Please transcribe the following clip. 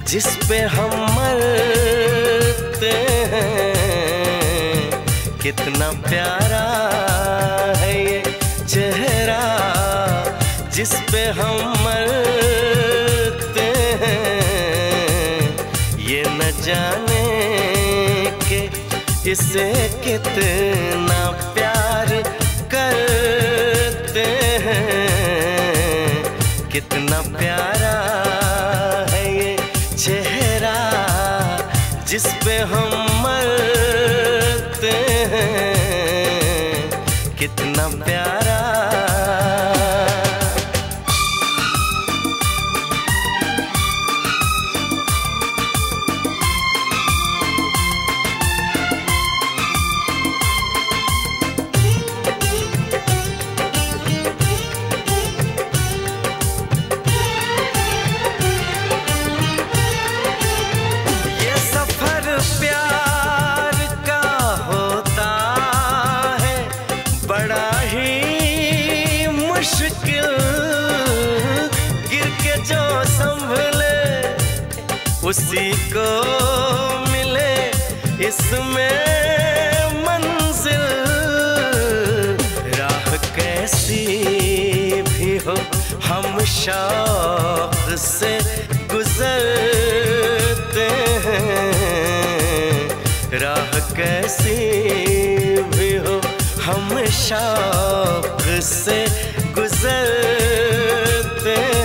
जिस पे हम मरते हैं। कितना प्यारा है ये चेहरा जिस पे हम मरते हैं। ये न जाने कि इसे कितना प्यार करते हैं। कितना प्यारा है ये चेहरा जिस पे हम मरते हैं। कितना प्यारा। उसी को मिले इसमें मंजिल। राह कैसी भी हो हम शौक से गुजरते हैं। राह कैसी भी हो हम शौक से गुजरते हैं।